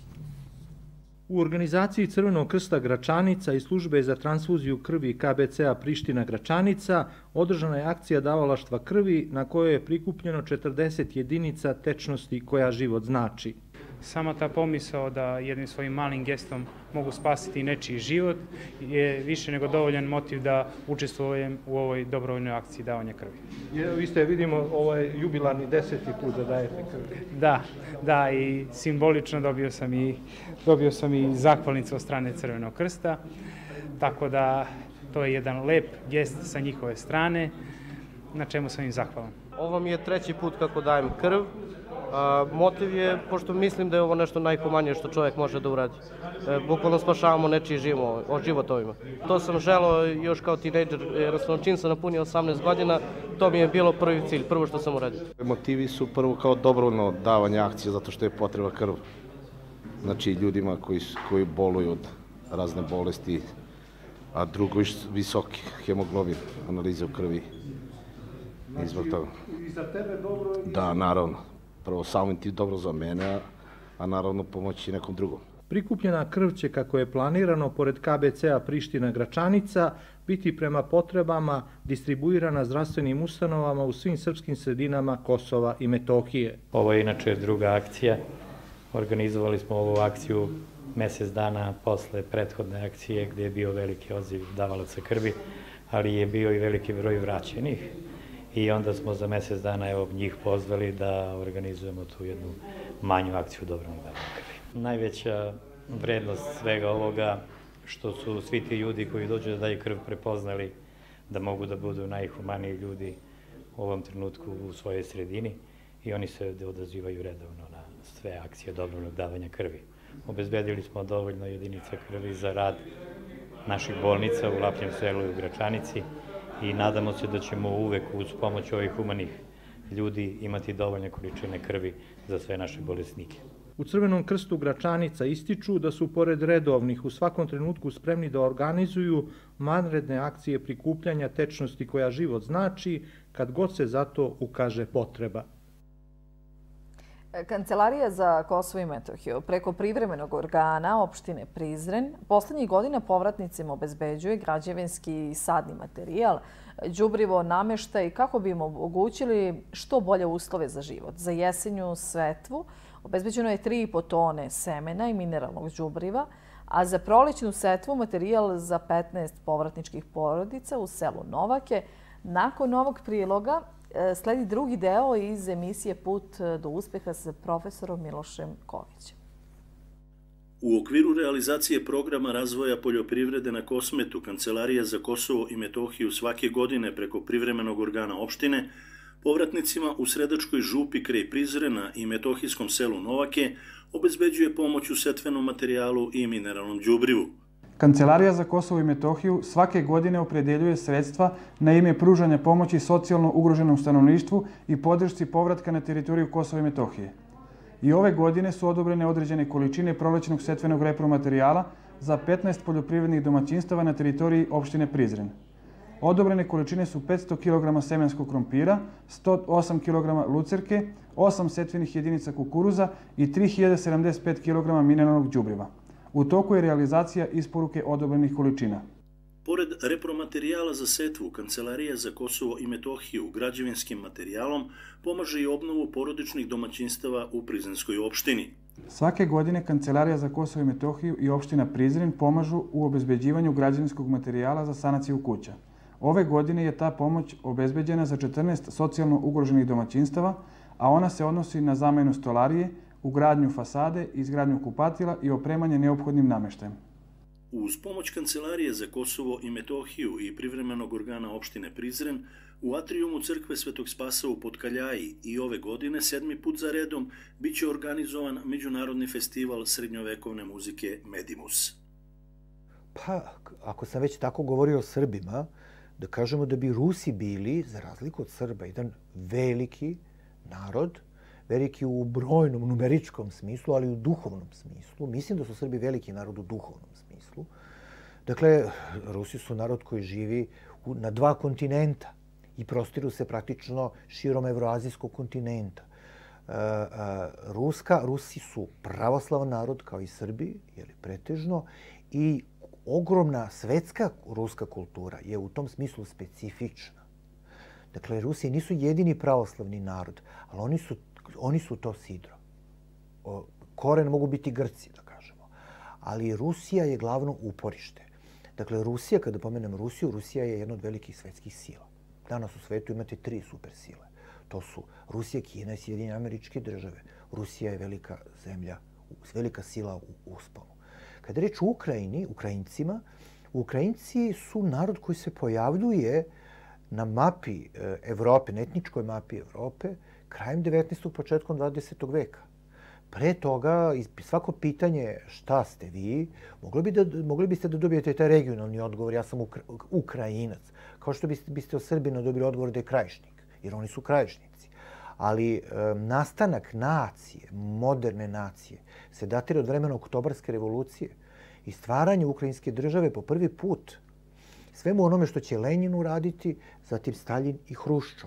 U organizaciji Crvenog krsta Gračanica i službe za transfuziju krvi K B C-a Priština Gračanica održana je akcija davalaštva krvi na kojoj je prikupljeno četrdeset jedinica tečnosti koja život znači. Sama ta pomisao da jednim svojim malim gestom mogu spasiti nečiji život je više nego dovoljan motiv da učestvujem u ovoj dobrovoljnoj akciji davanja krvi. Vi ste, vidimo, ovo je jubilarni deseti put da dajete krvi. Da, da, i simbolično dobio sam i, dobio sam i zahvalnicu od strane Crvenog krsta, tako da to je jedan lep gest sa njihove strane, na čemu sam im zahvalan. Ovo mi je treći put kako dajem krv. Motiv je, pošto mislim da je ovo nešto najhumanije što čovjek može da uradi. Bukvalno spašavamo nečiji život ovima. To sam želeo još kao tinejdžer, jednostavno čim sam napunio osamnaest godina, to mi je bilo prvi cilj, prvo što sam uradio. Motivi su prvo kao dobrovoljno davanje akcije zato što je potreba krv. Znači ljudima koji, koji boluju od razne bolesti, a drugo visoki hemoglobin, analize u krvi. I zbog toga. I za tebe dobro? Da, naravno. Prvo samim ti dobro za mene, a naravno pomoći nekom drugom. Prikupljena krv će, kako je planirano, pored K B C-a Priština Gračanica, biti prema potrebama distribuirana zdravstvenim ustanovama u svim srpskim sredinama Kosova i Metohije. Ovo je inače druga akcija. Organizovali smo ovu akciju mesec dana posle prethodne akcije gdje je bio veliki odziv davalaca krvi, ali je bio i veliki broj vraćenih. I onda smo za mesec dana evo njih pozvali da organizujemo tu jednu manju akciju dobrovoljnog davanja krvi. Najveća vrednost svega ovoga što su svi ti ljudi koji dođu da daju krv prepoznali da mogu da budu najhumaniji ljudi u ovom trenutku u svojoj sredini i oni se odazivaju redovno na sve akcije dobrovoljnog davanja krvi. Obezbedili smo dovoljno jedinica krvi za rad naših bolnica u Lapljem selu i u Gračanici i nadamo se da ćemo uvek uz pomoć ovih humanih ljudi imati dovoljne količine krvi za sve naše bolesnike. U Crvenom krstu Gračanica ističu da su pored redovnih u svakom trenutku spremni da organizuju vanredne akcije prikupljanja tečnosti koja život znači kad god se za to ukaže potreba. Kancelarija za Kosovo i Metohiju preko privremenog organa opštine Prizren poslednjih godina povratnicima obezbeđuje građevinski i sadni materijal, đubrivo, nameštaj kako bi im omogućili što bolje uslove za život. Za jesenju setvu obezbeđeno je tri i po tone semena i mineralnog đubriva, a za prolećnu setvu materijal za petnaest povratničkih porodica u selu Novake. Nakon ovog priloga sledi drugi deo iz emisije Put do uspeha sa profesorom Milošem Kovićem. U okviru realizacije programa razvoja poljoprivrede na Kosmetu, Kancelarija za Kosovo i Metohiju svake godine preko privremenog organa opštine povratnicima u Sredačkoj župi kraj Prizrena i metohijskom selu Novake obezbeđuje pomoć u setvenom materijalu i mineralnom đubrivu. Kancelarija za Kosovo i Metohiju svake godine opredeljuje sredstva na ime pružanja pomoći socijalno ugroženom stanovništvu i podršci povratka na teritoriju Kosova i Metohije. I ove godine su odobrene određene količine prolećnog setvenog repromaterijala za petnaest poljoprivrednih domaćinstava na teritoriji opštine Prizren. Odobrene količine su petsto kilograma semenskog krompira, sto osam kilograma lucerke, osam setvenih jedinica kukuruza i tri hiljade sedamdeset pet kilograma mineralnog đubriva. U toku je realizacija isporuke odobrenih količina. Pored repromaterijala za setvu, Kancelarija za Kosovo i Metohiju građevinskim materijalom pomaže i obnovu porodičnih domaćinstava u Prizrenskoj opštini. Svake godine Kancelarija za Kosovo i Metohiju i opština Prizren pomažu u obezbeđivanju građevinskog materijala za sanaciju kuća. Ove godine je ta pomoć obezbeđena za četrnaest socijalno ugroženih domaćinstava, a ona se odnosi na zamenu stolarije, ugradnju fasade, izgradnju kupatila i opremanje neophodnim nameštajem. Uz pomoć Kancelarije za Kosovo i Metohiju i privremenog organa opštine Prizren, U atrijumu crkve Svetog Spasa u Potkaljaji i ove godine, sedmi put za redom, bit će organizovan međunarodni festival srednjovekovne muzike Medimus. Pa, ako sam već tako govorio o Srbima, da kažemo da bi Rusi bili, za razliku od Srba, jedan veliki narod, veliki u brojnom, numeričkom smislu, ali i u duhovnom smislu. Mislim da su Srbi veliki narod u duhovnom smislu. Dakle, Rusi su narod koji živi na dva kontinenta i prostiru se praktično širom evroazijskog kontinenta. Ruska, Rusi su pravoslavan narod kao i Srbi, jeli pretežno, i ogromna svetska ruska kultura je u tom smislu specifična. Dakle, Rusi nisu jedini pravoslavni narod, ali oni su, oni su to sidro. Koren mogu biti Grci, da kažemo. Ali Rusija je glavno uporište. Dakle, Rusija, kada pomenem Rusiju, Rusija je jedna od velikih svetskih sila. Danas u svetu imate tri supersile. To su Rusija, Kina i Sjedinjene Američke Države. Rusija je velika zemlja, velika sila u usponu. Kada je reč o Ukrajini, Ukrajincima, Ukrajinci su narod koji se pojavljuje na mapi Evrope, na etničkoj mapi Evrope, krajem devetnaestog. početkom dvadesetog veka. Pre toga, svako pitanje šta ste vi, mogli, bi da, mogli biste da dobijete taj regionalni odgovor, ja sam Ukra Ukrajinac. Kao što biste, biste od Srbina dobili odgovor da je Krajišnik, jer oni su krajišnici. Ali e, nastanak nacije, moderne nacije, se datira od vremena Oktobarske revolucije i stvaranje ukrajinske države po prvi put svemu onome što će Lenin uraditi, zatim Stalin i Hruščov.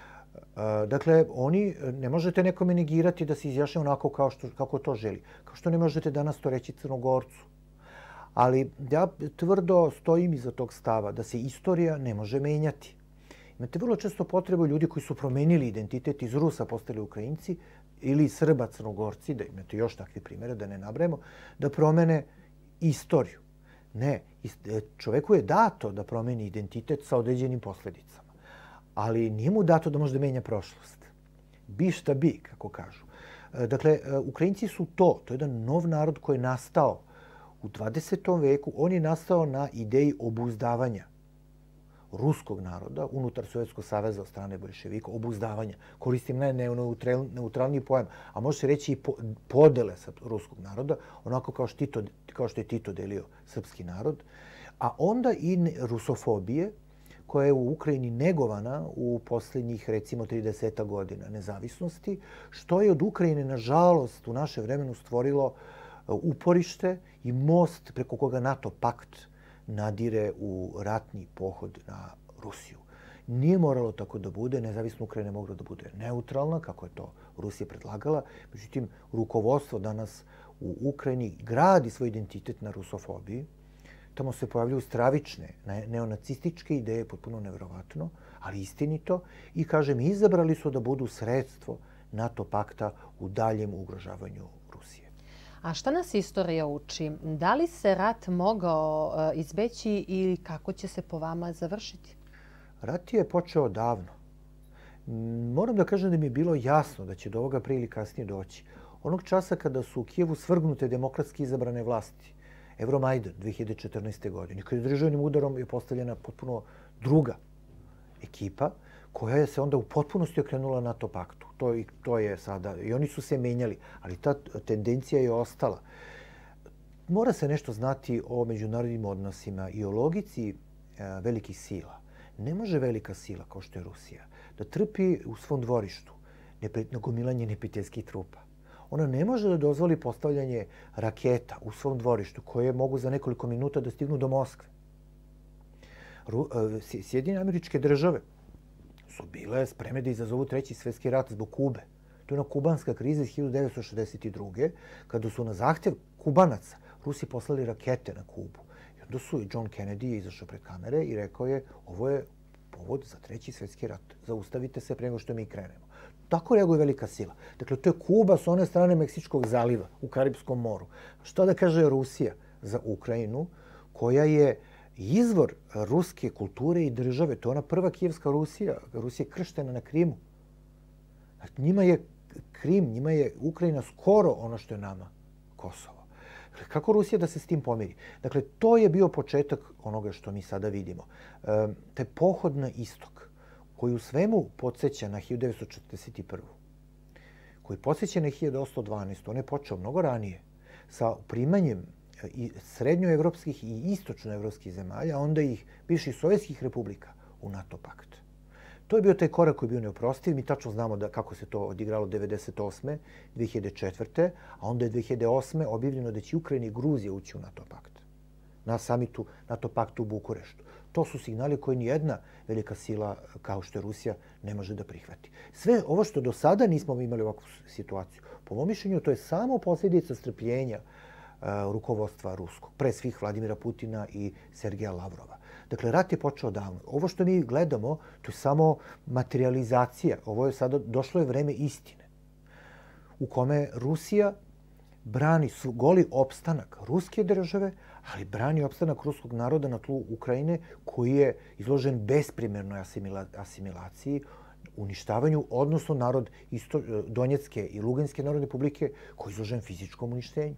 Dakle, oni, ne možete nekome negirati da se izjašnja onako kao što, kako to želi. Kao što ne možete danas to reći Crnogorcu. Ali ja tvrdo stojim iza tog stava da se istorija ne može menjati. Imate vrlo često potrebu ljudi koji su promenili identitet, iz Rusa postali Ukrajinci ili Srba Crnogorci, da imate još takvi primjere, da ne nabrajemo, da promene istoriju. Ne, čoveku je dato da promeni identitet sa određenim posledicama. Ali nije mu dato da može da menja prošlost. Bi šta bi, kako kažu. Dakle, Ukrajinci su to. To je jedan nov narod koji je nastao u dvadesetom veku. On je nastao na ideji obuzdavanja ruskog naroda unutar Sovjetskog saveza od strane bolševika. Obuzdavanja. Koristim najneutralniji pojam, a može se reći i podele sa ruskog naroda, onako kao što, Tito, kao što je Tito delio srpski narod. A onda i rusofobije, koja je u Ukrajini negovana u posljednjih, recimo, trideset godina nezavisnosti, što je od Ukrajine, nažalost, u naše vremenu stvorilo uporište i most preko koga NATO pakt nadire u ratni pohod na Rusiju. Nije moralo tako da bude, nezavisna Ukrajina je mogla da bude neutralna, kako je to Rusija predlagala. Međutim, rukovodstvo danas u Ukrajini gradi svoj identitet na rusofobiji. Tamo se pojavljuju stravične, neonacističke ideje, potpuno nevjerovatno, ali istinito. I, kažem, izabrali su da budu sredstvo NATO pakta u daljem ugrožavanju Rusije. A šta nas istorija uči? Da li se rat mogao izbeći i kako će se po vama završiti? Rat je počeo davno. Moram da kažem da mi je bilo jasno da će do ovoga prije ili kasnije doći. Onog časa kada su u Kijevu svrgnute demokratski izabrane vlasti, Euromajdan dve hiljade četrnaeste. godine, kada je državnim udarom je postavljena potpuno druga ekipa koja je se onda u potpunosti okrenula NATO paktu. To, to je sada, i oni su se menjali, ali ta tendencija je ostala. Mora se nešto znati o međunarodnim odnosima i o logici velikih sila. Ne može velika sila, kao što je Rusija, da trpi u svom dvorištu nagomilanje neprijateljskih trupa. Ona ne može da dozvoli postavljanje raketa u svom dvorištu koje mogu za nekoliko minuta da stignu do Moskve. Sjedinjene Američke Države su bile spremne da izazovu treći svjetski rat zbog Kube. To je ona kubanska kriza iz hiljadu devetsto šezdeset druge. kada su na zahtjev Kubanaca Rusi poslali rakete na Kubu. I onda su i John Kennedy izašao pred kamere i rekao je ovo je povod za treći svjetski rat. Zaustavite se pre nego što mi krenemo. Tako reaguje velika sila. Dakle, to je Kuba s one strane Meksičkog zaliva u Karibskom moru. Šta da kaže Rusija za Ukrajinu, koja je izvor ruske kulture i države? To je ona prva kijevska Rusija. Rusija je krštena na Krimu. Njima je Krim, njima je Ukrajina skoro ono što je nama Kosovo. Kako Rusija da se s tim pomiri? Dakle, to je bio početak onoga što mi sada vidimo. Taj pohod na istok koji u svemu podsjeća na hiljadu devetsto četrdeset prvu, koji podsjeća na hiljadu osamsto dvanaestu. On je počeo mnogo ranije sa primanjem i srednjoevropskih i istočnoevropskih zemalja, a onda ih bivših sovjetskih republika u NATO pakt. To je bio taj korak koji je bio neoprostiv. Mi tačno znamo da kako se to odigralo devedeset osme, dve hiljade četvrte, a onda je dve hiljade osme objavljeno da će Ukrajina i Gruzija ući u NATO pakt. Na samitu NATO paktu u Bukureštu. To su signali koje nijedna velika sila kao što je Rusija ne može da prihvati. Sve ovo što do sada nismo imali ovakvu situaciju, po mom mišljenju, to je samo posljedica strpljenja rukovodstva ruskog, pre svih Vladimira Putina i Sergeja Lavrova. Dakle, rat je počeo davno. Ovo što mi gledamo, to je samo materializacija. Ovo je sada, došlo je vreme istine u kome Rusija brani goli opstanak ruske države, ali brani opstanak ruskog naroda na tlu Ukrajine koji je izložen besprimernoj asimilaciji, uništavanju, odnosno narod Donjecke i Luganske narodne republike koji je izložen fizičkom uništenju.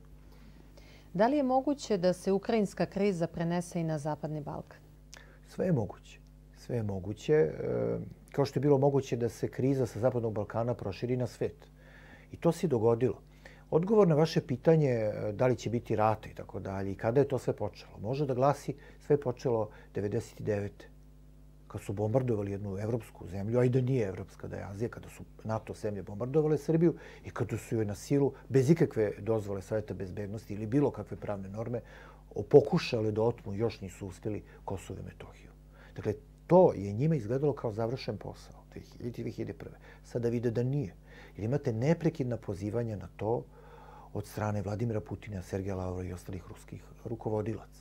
Da li je moguće da se ukrajinska kriza prenese i na Zapadni Balkan? Sve je moguće. Sve je moguće. Kao što je bilo moguće da se kriza sa Zapadnog Balkana proširi na svet. I to se i dogodilo. Odgovor na vaše pitanje da li će biti rata i tako dalje i kada je to sve počelo, može da glasi sve je počelo devedeset devete. Kad su bombardovali jednu evropsku zemlju, a i da nije evropska, da je Azija, kada su NATO zemlje bombardovale Srbiju i kada su joj na silu, bez ikakve dozvole Savjeta bezbednosti ili bilo kakve pravne norme, pokušali da otmu, još nisu uspjeli, Kosovo i Metohiju. Dakle, to je njima izgledalo kao završen posao, dve hiljade prve. Sada vide da nije. Jer imate neprekidna pozivanja na to od strane Vladimira Putina, Sergeja Lavrova i ostalih ruskih rukovodilaca.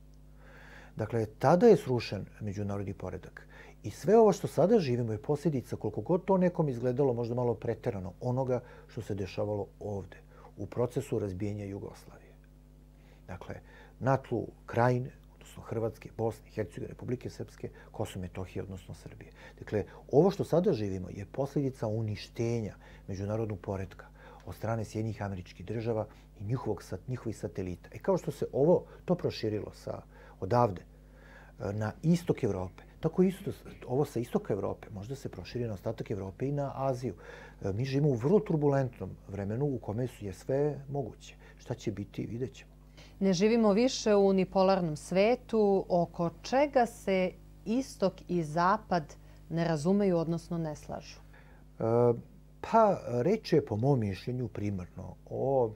Dakle, tada je srušen međunarodni poredak. I sve ovo što sada živimo je posljedica, koliko god to nekom izgledalo možda malo preterano, onoga što se dešavalo ovde, u procesu razbijenja Jugoslavije. Dakle, na tlu Krajine, odnosno Hrvatske, Bosne, Hercegovine, Republike Srpske, Kosovo i Metohije, odnosno Srbije. Dakle, ovo što sada živimo je posljedica uništenja međunarodnog poretka od strane Sjedinjenih Američkih Država i njihovih satelita. E kao što se ovo, to proširilo sa odavde na istok Evrope, tako isto ovo sa istoka Evrope možda se proširi na ostatak Evrope i na Aziju. Mi živimo u vrlo turbulentnom vremenu u kome je sve moguće. Šta će biti, vidjet ćemo. Ne živimo više u unipolarnom svetu. Oko čega se istok i zapad ne razumeju, odnosno ne slažu? Pa, reč je po mom mišljenju primarno o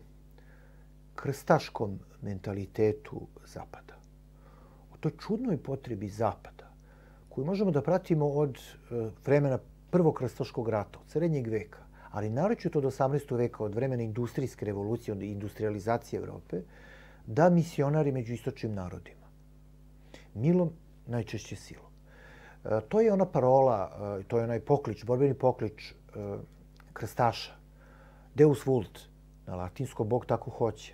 krstaškom mentalitetu zapada. O toj čudnoj potrebi zapada, koju možemo da pratimo od vremena prvog krstaškog rata, od srednjeg veka, ali naročito od osamnaestog veka, od vremena industrijske revolucije, od industrializacije Evrope, da misionari među istočnim narodima. Milom, najčešće silom. To je ona parola, to je onaj poklič, borbeni poklič krstaša. Deus vult, na latinskom, Bog tako hoće.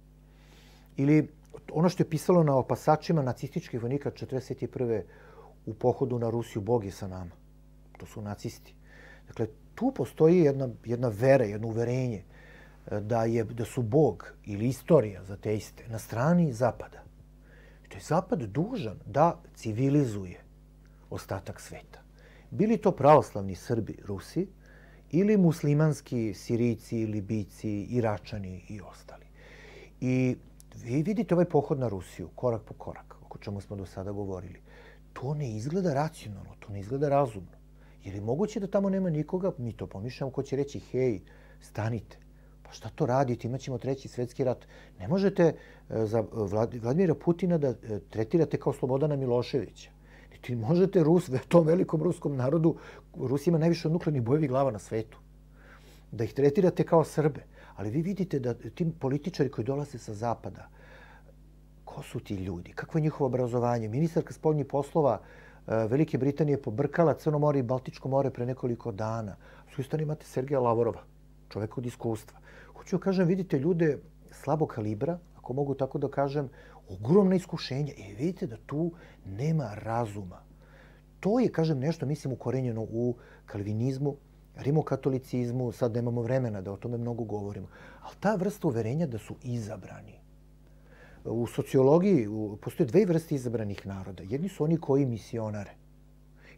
Ili ono što je pisalo na opasačima nacističkih vojnika četrdeset prve u pohodu na Rusiju, Bog je sa nama. To su nacisti. Dakle, tu postoji jedna, jedna vera, jedno uverenje da, je, da su Bog ili istorija za teiste na strani Zapada. To je Zapad dužan da civilizuje ostatak sveta. Bili to pravoslavni Srbi, Rusi, ili muslimanski Sirijci, Libijci, Iračani i ostali. I vi vidite ovaj pohod na Rusiju, korak po korak, o čemu smo do sada govorili. To ne izgleda racionalno, to ne izgleda razumno. Jer je moguće da tamo nema nikoga, mi to pomišljamo, ko će reći, hej, stanite. Pa šta to radite, imaćemo treći svjetski rat. Ne možete za Vladimira Putina da tretirate kao Slobodana Miloševića. Niti možete Rus, tom velikom ruskom narodu, Rusi ima najviše nuklearnih bojevih glava na svetu, da ih tretirate kao Srbe. Ali vi vidite da ti političari koji dolaze sa zapada, ko su ti ljudi, kakvo je njihovo obrazovanje? Ministarka spoljnih poslova Velike Britanije pobrkala Crno more i Baltičko more pre nekoliko dana. S druge strane imate Sergeja Lavrova, čovjek od iskustva. Hoću da kažem, vidite ljude slabog kalibra, ako mogu tako da kažem, ogromna iskušenja. I vidite da tu nema razuma. To je, kažem, nešto, mislim, ukorenjeno u kalvinizmu, rimokatolicizmu, sad nemamo vremena da o tome mnogo govorimo. Ali ta vrsta uverenja da su izabrani. U sociologiji postoje dve vrste izabranih naroda. Jedni su oni koji misionare.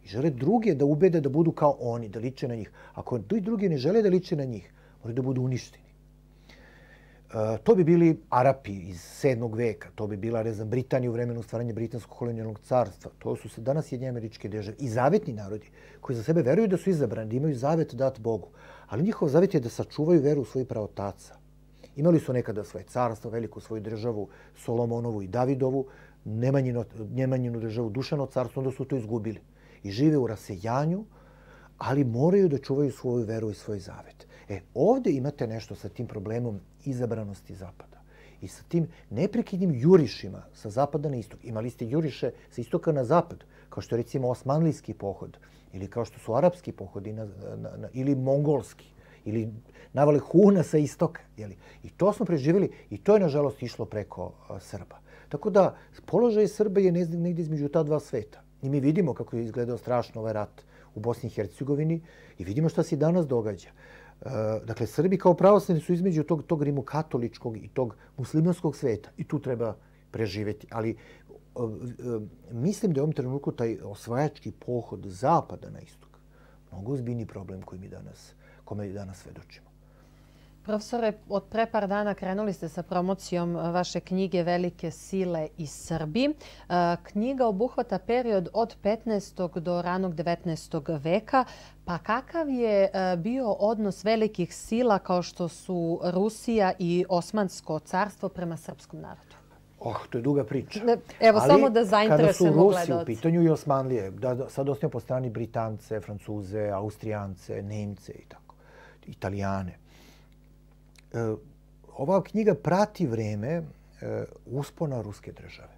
I žele druge da ubede da budu kao oni, da liče na njih. Ako i drugi ne žele da liče na njih, moraju da budu uništeni. To bi bili Arapi iz sedmog veka, to bi bila, ne znam, Britanija u vremenu stvaranja Britanskog kolonijalnog carstva. To su se danas Sjedinjene Američke Države i zavetni narodi koji za sebe veruju da su izabrani, da imaju zavet dat Bogu. Ali njihov zavet je da sačuvaju veru u svojih pravotaca. Imali su nekada svoje carstvo, veliku svoju državu, Solomonovu i Davidovu, Nemanjinu državu, Dušano carstvo, onda su to izgubili. I žive u rasejanju, ali moraju da čuvaju svoju veru i svoj zavet. E, ovde imate nešto sa tim problemom izabranosti Zapada i sa tim neprekidnim jurišima sa zapada na istok. Imali ste juriše sa istoka na zapad, kao što je recimo osmanlijski pohod ili kao što su arapski pohodi na, na, na, ili mongolski ili navale Huna sa istoka. Jeli? I to smo preživjeli i to je nažalost išlo preko a, Srba. Tako da položaj Srba je negdje između ta dva sveta. I mi vidimo kako je izgledao strašno ovaj rat u Bosni i Hercegovini i vidimo šta se danas događa. Dakle, Srbi kao pravoslavni su između tog, tog rimokatoličkog i tog muslimanskog sveta i tu treba preživjeti. Ali mislim da je u ovom trenutku taj osvajački pohod zapada na istok mnogo ozbiljniji problem koji mi danas, kome danas svedočimo. Profesore, od pre par dana krenuli ste sa promocijom vaše knjige Velike sile i Srbi. Knjiga obuhvata period od petnaestog do ranog devetnaestog veka. Pa kakav je bio odnos velikih sila kao što su Rusija i Osmansko carstvo prema srpskom narodu? Oh, to je duga priča. Evo, ali samo da zainteresujemo gledaoci. Kada su Rusi u pitanju i Osmanlije, da sad ostavimo po strani Britance, Francuze, Austrijance, Nemce i tako, Italijane. Ova knjiga prati vreme uspona ruske države.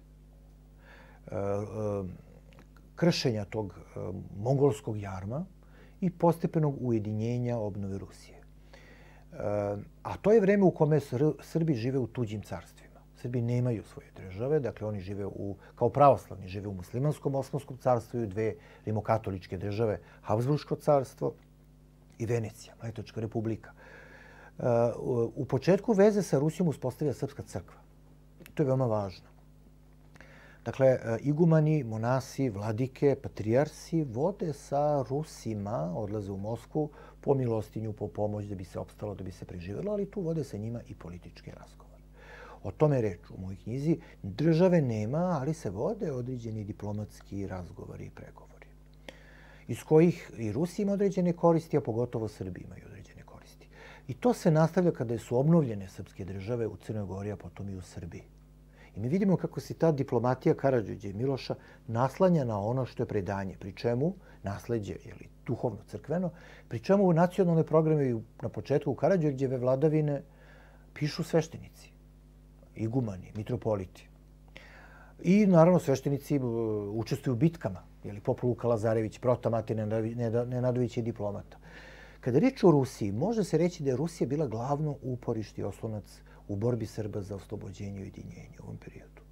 Kršenja tog mongolskog jarma i postepenog ujedinjenja obnove Rusije. A to je vreme u kome Srbi žive u tuđim carstvima. Srbi nemaju svoje države, dakle oni žive u, kao pravoslavni, žive u muslimanskom Osmanskom carstvu i dve rimokatoličke države, Habsburško carstvo i Venecija, Mletačka republika. U početku veze sa Rusijom uspostavlja Srpska crkva. To je veoma važno. Dakle, igumani, monasi, vladike, patrijarsi vode sa Rusima, odlaze u Moskvu po milostinju, po pomoć da bi se opstalo, da bi se preživjelo, ali tu vode sa njima i politički razgovor. O tome je reč u mojoj knjizi. Države nema, ali se vode određeni diplomatski razgovori i pregovori, iz kojih i Rusi ima određene koristi, a pogotovo Srbi imaju određene koristi. I to se nastavlja kada su obnovljene srpske države u Crnoj Gori, a potom i u Srbiji. I mi vidimo kako se ta diplomatija Karađorđa i Miloša naslanja na ono što je predanje, pri čemu nasleđe, jeli, duhovno, crkveno, pri čemu u nacionalnoj programe na početku Karađorđeve vladavine pišu sveštenici, igumani, mitropoliti. I naravno sveštenici učestvuju u bitkama, jeli, poput Luka Lazarević, Prota Mate Nenadović je diplomata. Kada je riječ o Rusiji, može se reći da je Rusija bila glavno uporište i oslonac u borbi Srba za oslobođenje i ujedinjenje u ovom periodu.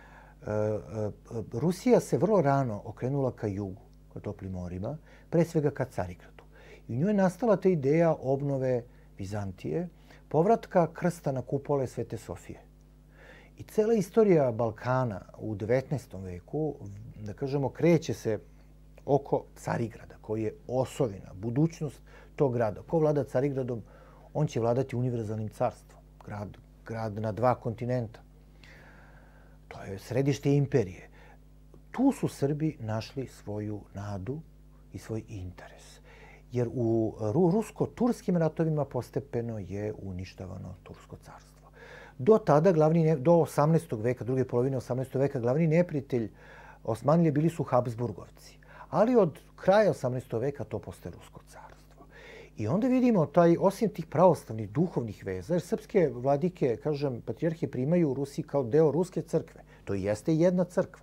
Rusija se vrlo rano okrenula ka jugu, ka toplim morima, pre svega ka Carigradu. I u njoj je nastala ta ideja obnove Vizantije, povratka krsta na kupole Svete Sofije. I cela istorija Balkana u devetnaestom veku, da kažemo, kreće se oko Carigrada, koji je osovina, budućnost tog grada. Ko vlada Carigradom, on će vladati univerzalnim carstvom. Grad, grad na dva kontinenta. To je središte imperije. Tu su Srbi našli svoju nadu i svoj interes. Jer u rusko-turskim ratovima postepeno je uništavano Tursko carstvo. Do tada, glavni, do osamnaestog veka, druge polovine osamnaestog veka, glavni neprijatelj Osmanlije bili su Habsburgovci. Ali od kraja osamnaestog veka to postaje Rusko carstvo. I onda vidimo taj, osim tih pravoslavnih duhovnih veza, jer srpske vladike, kažem, patrijarhe primaju u Rusiji kao deo Ruske crkve. To jeste jedna crkva.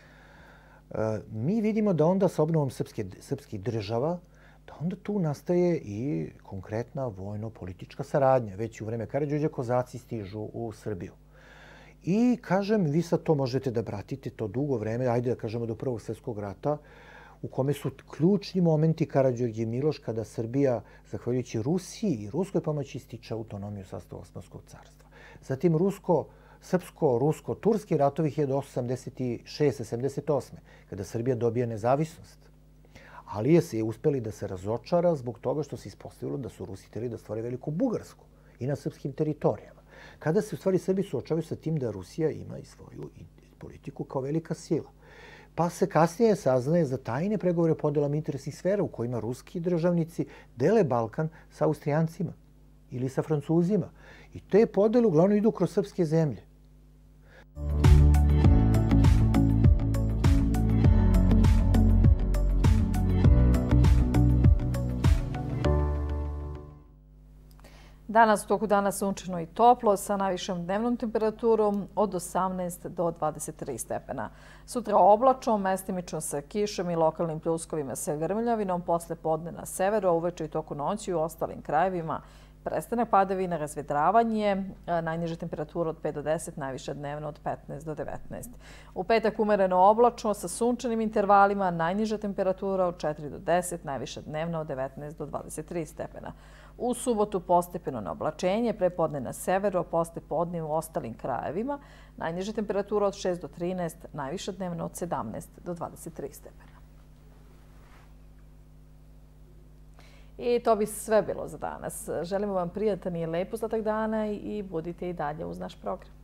Mi vidimo da onda sa obnovom srpske, srpskih država, da onda tu nastaje i konkretna vojno-politička saradnja. Već u vreme Karađorđa kozaci stižu u Srbiju. I, kažem, vi sad to možete da pratite to dugo vreme, ajde da kažemo do Prvog svjetskog rata, u kome su ključni momenti Karađorđe i Miloš kada Srbija, zahvaljujući Rusiji i ruskoj pomoći, stiče autonomiju sastava Osmanskog carstva. Zatim rusko, srpsko, rusko, turski ratovi hiljadu osamsto sedamdeset šeste sedamdeset osme kada Srbija dobija nezavisnost. ali je se uspeli da se razočara zbog toga što se ispostavilo da su Rusi hteli da stvore veliku Bugarsku i na srpskim teritorijama. Kada se u stvari Srbi suočavaju sa tim da Rusija ima i svoju politiku kao velika sila. Pa se kasnije saznaje za tajne pregovore o podelama interesnih sfera u kojima ruski državnici dele Balkan sa Austrijancima ili sa Francuzima. I te podele uglavnom idu kroz srpske zemlje. Danas u toku dana sunčano i toplo sa najvišom dnevnom temperaturom od osamnaest do dvadeset tri stepena. Sutra oblačno, mestimično sa kišom i lokalnim pljuskovima sa grmljavinom, posle podne na severu, a uveče i toku noći u ostalim krajevima prestanak padavina, razvedravanje, najniža temperatura od pet do deset, najviša dnevno od petnaest do devetnaest. U petak umereno oblačno sa sunčanim intervalima, najniža temperatura od četiri do deset, najviša dnevno od devetnaest do dvadeset tri stepena. U subotu postepeno na oblačenje, prepodne na severu, a posle podne u ostalim krajevima, najniža temperatura od šest do trinaest, najviša dnevno od sedamnaest do dvadeset tri stepena. I to bi sve bilo za danas. Želimo vam prijatan i lep ostatak dana i budite i dalje uz naš program.